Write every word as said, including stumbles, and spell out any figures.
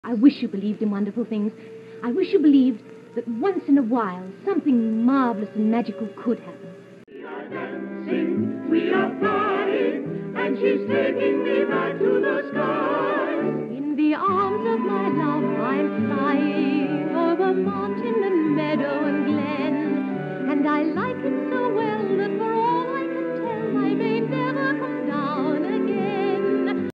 I wish you believed in wonderful things. I wish you believed that once in a while something marvelous and magical could happen. We are dancing, we are flying, and she's taking me back to the sky.